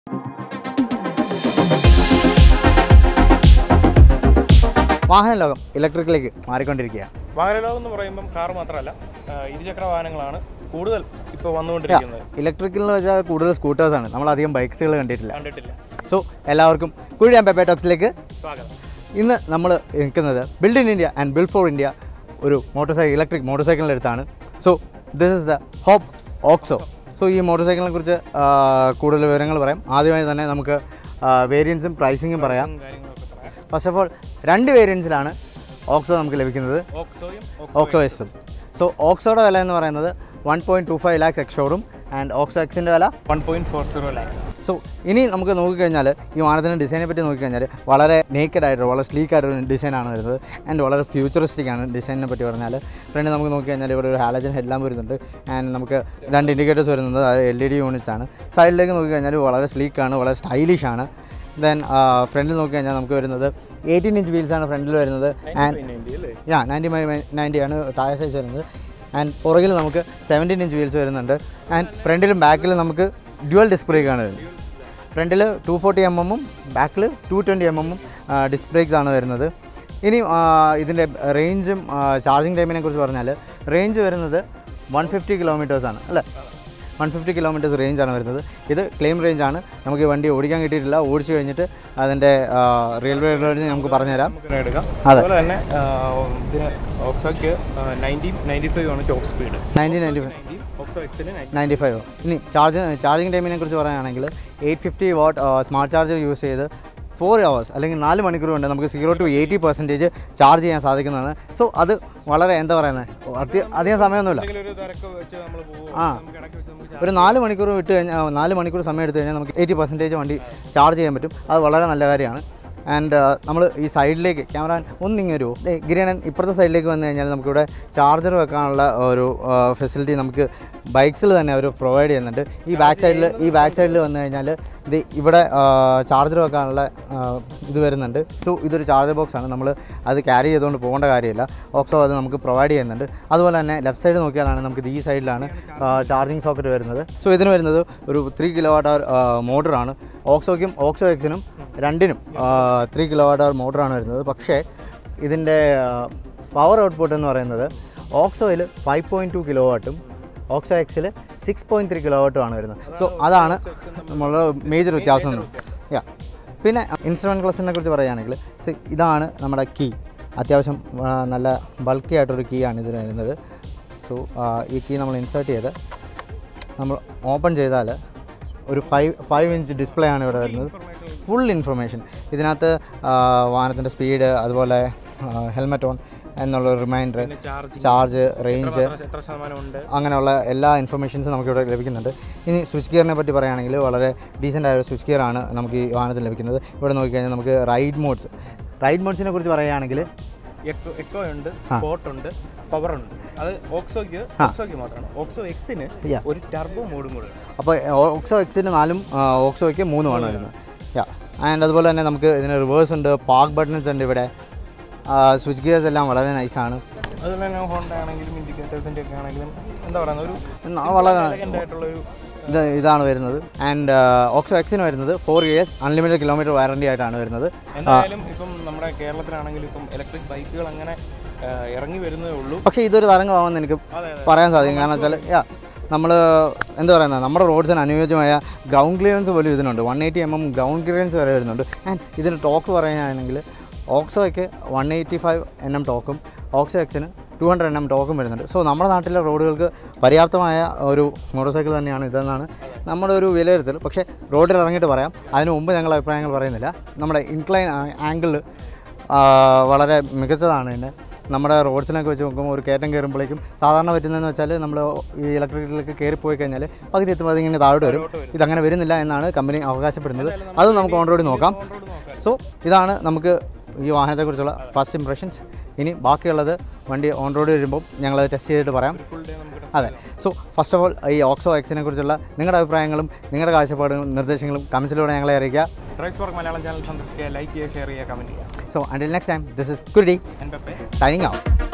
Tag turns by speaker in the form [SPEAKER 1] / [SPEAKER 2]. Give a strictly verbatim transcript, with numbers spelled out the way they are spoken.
[SPEAKER 1] വാഹന ലോകം ഇലക്ട്രിക്കിലേക്ക് മാറിക്കൊണ്ടിരിക്കുകയാണ്.
[SPEAKER 2] വാഹന ലോകം എന്ന് പറയുമ്പോൾ കാർ മാത്രമല്ല, ഇരുചക്ര വാഹനങ്ങളാണ് കൂടുതൽ ഇപ്പോൾ വന്നുകൊണ്ടിരിക്കുന്നത്.
[SPEAKER 1] ഇലക്ട്രിക്കൽ എന്ന് വെച്ചാൽ കൂടുതൽ സ്കൂട്ടേഴ്സാണ്, നമ്മൾ അധികം ബൈക്സുകൾ കണ്ടിട്ടില്ല
[SPEAKER 2] കണ്ടിട്ടില്ല
[SPEAKER 1] സോ എല്ലാവർക്കും കുഴി ആൻഡ് പെപ്പേ ടോക്സിലേക്ക്
[SPEAKER 2] സ്വാഗതം.
[SPEAKER 1] ഇന്ന് നമ്മൾ നിൽക്കുന്നത് build in India and build for India ഒരു മോട്ടോർ സൈക്കിൾ ഇലക്ട്രിക് മോട്ടോർ സൈക്കിളിൻ്റെ അടുത്താണ്. So this is the Hop Oxo. So ഈ മോട്ടോർ സൈക്കിളിനെ കുറിച്ച് കൂടുതൽ വിവരങ്ങൾ പറയാം. ആദ്യമായി തന്നെ നമുക്ക് വേരിയൻസും പ്രൈസിങ്ങും പറയാം. ഫസ്റ്റ് ഓഫ് ഓൾ രണ്ട് വേരിയൻസിലാണ് ഓക്സോ നമുക്ക് ലഭിക്കുന്നത്, ഓക്സോ എസും. സോ ഓക്സോയുടെ വില എന്ന് പറയുന്നത് one point two five lakhs ex showroom and Oxo എക്സിൻ്റെ വില
[SPEAKER 2] one point four zero lakhs.
[SPEAKER 1] So ഇനി നമുക്ക് നോക്കിക്കഴിഞ്ഞാൽ ഈ വാഹനത്തിൻ്റെ ഡിസൈനെ പറ്റി നോക്കിക്കഴിഞ്ഞാൽ വളരെ നേക്കഡ് ആയിട്ട് വളരെ സ്ലീക്ക് ആയിട്ടൊരു ഡിസൈനാണ് വരുന്നത് ആൻഡ് വളരെ ഫ്യൂച്ചറിസ്റ്റിക് ആണ് ഡിസൈനിനെ പറ്റി പറഞ്ഞാൽ. ഫ്രണ്ട് നമുക്ക് നോക്കിക്കഴിഞ്ഞാൽ ഇവിടെ ഒരു ഹാലജൻ ഹെഡ്ലാമ്പ് വരുന്നുണ്ട് ആൻഡ് നമുക്ക് രണ്ട് ഇൻഡിക്കേറ്റേഴ്സ് വരുന്നത് എൽ ഇ ഡി യൂണിറ്റ്സ് ആണ്. സൈഡിലേക്ക് നോക്കിക്കഴിഞ്ഞാൽ വളരെ സ്ലീക്കാണ്, വളരെ സ്റ്റൈലിഷ് ആണ്. ദെൻ ഫ്രണ്ടിൽ നോക്കിക്കഴിഞ്ഞാൽ നമുക്ക് വരുന്നത് എയ്റ്റീൻ ഇഞ്ച് വീൽസാണ് ഫ്രണ്ടിൽ വരുന്നത് and yeah ninety five ninety ആണ് താഴെ സൈസ് വരുന്നത്. ആൻഡ് പുറകിൽ നമുക്ക് സെവൻറ്റീൻ ഇഞ്ച് വീൽസ് വരുന്നുണ്ട് ആൻഡ് ഫ്രണ്ടിലും ബാക്കിലും നമുക്ക് ഡ്യുവൽ ഡിസ്ക് ബ്രേക്കാണ് വരുന്നത്. ഫ്രണ്ടിൽ ടു ഫോർട്ടി എം എമ്മും ബാക്കിൽ ടു ട്വൻറ്റി എം എമ്മും ഡിസ്ക് ബ്രേക്സ് ആണ് വരുന്നത്. ഇനി ഇതിൻ്റെ റേഞ്ചും ചാർജിങ് ടൈമിനെ കുറിച്ച് പറഞ്ഞാൽ റേഞ്ച് വരുന്നത് വൺ ഫിഫ്റ്റി കിലോമീറ്റേഴ്സാണ് അല്ലേ, വൺ ഫിഫ്റ്റി കിലോമീറ്റേഴ്സ് റേഞ്ചാണ് വരുന്നത്. ഇത് ക്ലെയിം റേഞ്ചാണ്. നമുക്ക് ഈ വണ്ടി ഓടിക്കാൻ കിട്ടിയിട്ടില്ല, ഓടിച്ചു കഴിഞ്ഞിട്ട് അതിൻ്റെ റെയിൽവേ റേഞ്ച് നമുക്ക് പറഞ്ഞുതരാം.
[SPEAKER 2] അതുപോലെ തന്നെ ഓക്സോയ്ക്ക് നയൻറ്റി നയൻറ്റി ഫൈവ് ആണ് top speed,
[SPEAKER 1] ninety ninety five ninety five. ഇനി ചാർജ് ചാർജിങ് ടൈമിനെ കുറിച്ച് പറയുകയാണെങ്കിൽ eight fifty watt smart charger use ചെയ്ത് ഫോർ അവേഴ്സ് അല്ലെങ്കിൽ നാല് മണിക്കൂർ കൊണ്ട് നമുക്ക് zero to eighty percentage charge ചെയ്യാൻ സാധിക്കുന്നതാണ്. സോ അത് വളരെ എന്താ പറയുന്നത് അത്യ അധികം സമയമൊന്നുമില്ല. ആ ഒരു നാല് മണിക്കൂർ വിട്ട് കഴിഞ്ഞാൽ നാല് മണിക്കൂർ സമയം എടുത്തു കഴിഞ്ഞാൽ നമുക്ക് എയ്റ്റി പെർസെൻറ്റേജ് വണ്ടി ചാർജ് ചെയ്യാൻ പറ്റും. അത് വളരെ നല്ല കാര്യമാണ്. ആൻഡ് നമ്മൾ ഈ സൈഡിലേക്ക് ക്യാമറ ഒന്നിങ്ങനെ വരുമോ ഗിരിയണൻ ഇപ്പുറത്തെ സൈഡിലേക്ക് വന്നു കഴിഞ്ഞാൽ നമുക്കിവിടെ ചാർജർ വെക്കാനുള്ള ഒരു ഫെസിലിറ്റി നമുക്ക് ബൈക്സിൽ തന്നെ അവർ പ്രൊവൈഡ് ചെയ്യുന്നുണ്ട്. ഈ ബാക്ക് സൈഡിൽ ഈ ബാക്ക് സൈഡിൽ വന്നു കഴിഞ്ഞാൽ ഇത് ഇവിടെ ചാർജർ വെക്കാനുള്ള ഇത് വരുന്നുണ്ട്. സോ ഇതൊരു ചാർജർ ബോക്സാണ്, നമ്മൾ അത് ക്യാരി ചെയ്തുകൊണ്ട് പോകേണ്ട കാര്യമില്ല. ഓക്സോ അത് നമുക്ക് പ്രൊവൈഡ് ചെയ്യുന്നുണ്ട്. അതുപോലെ തന്നെ ലെഫ്റ്റ് സൈഡ് നോക്കിയാലാണ് നമുക്ക് ഈ സൈഡിലാണ് ചാർജിങ് സോക്കറ്റ് വരുന്നത്. സോ ഇതിന് വരുന്നത് ഒരു ത്രീ കിലോ വാട്ട് അവർ മോട്ടറാണ്. ഓക്സോയ്ക്കും ഓക്സോ എക്സിനും രണ്ടിനും ത്രീ കിലോ വാട്ട് അവർ മോട്ടറാണ് വരുന്നത്. പക്ഷേ ഇതിൻ്റെ പവർ ഔട്ട്പുട്ട് എന്ന് പറയുന്നത് ഓക്സോയിൽ ഫൈവ് പോയിൻറ്റ് ടു കിലോ വാട്ടും ഓക്സോ എക്സിൽ സിക്സ് പോയിൻറ്റ് ത്രീ കിലോ വാട്ടുമാണ് വരുന്നത്. സോ അതാണ് നമ്മൾ മേജർ വ്യത്യാസം. യാ പിന്നെ ഇൻസ്ട്രുമെൻറ്റ് ക്ലസ്റ്ററിനെ കുറിച്ച് പറയുകയാണെങ്കിൽ ഇതാണ് നമ്മുടെ കീ. അത്യാവശ്യം നല്ല ബൾക്കി ആയിട്ടൊരു കീ ആണ് ഇതിന് വരുന്നത്. സോ ഈ കീ നമ്മൾ ഇൻസേർട്ട് ചെയ്ത് നമ്മൾ ഓപ്പൺ ചെയ്താൽ ഒരു ഫൈവ് ഫൈവ് ഇഞ്ച് ഡിസ്പ്ലേ ആണ് ഇവിടെ വരുന്നത്. ഫുൾ ഇൻഫർമേഷൻ ഇതിനകത്ത് വാഹനത്തിൻ്റെ സ്പീഡ്, അതുപോലെ ഹെൽമെറ്റ് ഓൺ എന്നുള്ള റിമൈൻഡർ, ചാർജ്, റേഞ്ച്, അങ്ങനെയുള്ള എല്ലാ ഇൻഫർമേഷൻസും നമുക്കിവിടെ ലഭിക്കുന്നുണ്ട്. ഇനി സ്വിച്ച് ഗിയറിനെ പറ്റി പറയുകയാണെങ്കിൽ വളരെ ഡീസൻ്റ് ആയ ഒരു സ്വിച്ച് ഗിയറാണ് നമുക്ക് ഈ വാഹനത്തിൽ ലഭിക്കുന്നത്. ഇവിടെ നോക്കിക്കഴിഞ്ഞാൽ നമുക്ക് റൈഡ് മോഡ്സ് റൈഡ് മോഡ്സിനെ കുറിച്ച് പറയുകയാണെങ്കിൽ
[SPEAKER 2] എക്കോ ഉണ്ട്, സ്പോർട്ട് ഉണ്ട്, പവർ ഉണ്ട്. അത് ഓക്സോയ്ക്ക് ഓക്സോയ്ക്ക് മാത്രമാണ്. ഓക്സോ എക്സിന് ഒരു ടർബോ മോഡും കൂടെ.
[SPEAKER 1] അപ്പോൾ ഓക്സോ എക്സിന് നാലും ഓക്സോയ്ക്ക് മൂന്നുമാണ് വരുന്നത്. യാ ആൻഡ് അതുപോലെ തന്നെ നമുക്ക് ഇതിന് റിവേഴ്സ് ഉണ്ട്, പാർക്ക് ബട്ടൺസ് ഉണ്ട്, ഇവിടെ സ്വിച്ച് ഗിയേഴ്സ് എല്ലാം വളരെ നൈസാണ്.
[SPEAKER 2] അതുപോലെ തന്നെ ഹോണ്ട ആണെങ്കിലും ഇൻഡിക്കേറ്റേഴ്സിൻ്റെ ഒക്കെ ആണെങ്കിലും എന്താ പറയുക ഒരു
[SPEAKER 1] വളരെ
[SPEAKER 2] ആയിട്ടുള്ളൊരു
[SPEAKER 1] ഇത് ഇതാണ് വരുന്നത്. ആൻഡ് ഓക്സോ എക്സിന് വരുന്നത് four years unlimited kilometre warranty ആയിട്ടാണ് വരുന്നത്.
[SPEAKER 2] എന്തായാലും ഇപ്പം നമ്മുടെ കേരളത്തിലാണെങ്കിലും ഇപ്പം ഇലക്ട്രിക് ബൈക്കുകൾ അങ്ങനെ ഇറങ്ങി വരുന്നതേ ഉള്ളൂ.
[SPEAKER 1] പക്ഷേ ഇതൊരു തരംഗമാണെന്ന് എനിക്ക് പറയാൻ സാധിക്കും. കാരണം വെച്ചാൽ യാ നമ്മൾ എന്താ പറയുന്നത് നമ്മുടെ റോഡ്സിന് അനുയോജ്യമായ ഗ്രൗണ്ട് ക്ലിയറൻസ് പോലും ഇതിനുണ്ട്. One eighty M M ground clearance വരെ വരുന്നുണ്ട്. ആൻഡ് ഇതിന് ടോക്ക് പറയുകയാണെങ്കിൽ ഓക്സോയ്ക്ക് one eighty five N M ടോക്കും ഓക്സോ എക്സിന് ടു ഹൺഡ്രഡ് എൻ എം ടോക്കും വരുന്നുണ്ട്. സോ നമ്മുടെ നാട്ടിലെ റോഡുകൾക്ക് പര്യാപ്തമായ ഒരു മോട്ടോർ സൈക്കിൾ തന്നെയാണ് ഇതെന്നാണ് നമ്മുടെ ഒരു വിലയിരുത്തൽ. പക്ഷേ റോഡിൽ ഇറങ്ങിയിട്ട് പറയാം, അതിന് മുമ്പ് ഞങ്ങൾ അഭിപ്രായങ്ങൾ പറയുന്നില്ല. നമ്മുടെ ഇൻക്ലൈൻ ആംഗിൾ വളരെ മികച്ചതാണ്. പിന്നെ നമ്മുടെ റോഡ്സിനൊക്കെ വെച്ച് നോക്കുമ്പോൾ ഒരു കയറ്റം കയറുമ്പോഴേക്കും സാധാരണ പറ്റുന്നതെന്ന് വെച്ചാൽ നമ്മൾ ഈ ഇലക്ട്രിക്കിലേക്ക് കയറിപ്പോയി കഴിഞ്ഞാൽ പകുതി എത്തുമ്പോൾ അതിങ്ങനെ താഴോട്ട് വരും. ഇതങ്ങനെ വരുന്നില്ല എന്നാണ് കമ്പനി അവകാശപ്പെടുന്നത്. അത് നമുക്ക് ഓൺ റോഡിൽ നോക്കാം. സോ ഇതാണ് നമുക്ക് ഈ വാഹനത്തെക്കുറിച്ചുള്ള ഫസ്റ്റ് ഇംപ്രഷൻസ്. ഇനി ബാക്കിയുള്ളത് വണ്ടി ഓൺ റോഡ് വരുമ്പോൾ ഞങ്ങളത് ടെസ്റ്റ് ചെയ്തിട്ട് പറയാം. അതെ. സോ ഫസ്റ്റ് ഓഫ് ഓൾ ഈ ഓക്സോ എക്സിനെ കുറിച്ചുള്ള നിങ്ങളുടെ അഭിപ്രായങ്ങളും നിങ്ങളുടെ കാഴ്ചപ്പാടുകളും നിർദ്ദേശങ്ങളും കമൻസിലൂടെ ഞങ്ങളെ അറിയിക്കുക.
[SPEAKER 2] DriveSpark മലയാളം ചാനൽ സന്ദർശിക്കുക, ലൈക്ക് ചെയ്യുക, ഷെയർ ചെയ്യുക, കമൻറ്റ് ചെയ്യുക.
[SPEAKER 1] So until next time, this is Gujurati and English signing out.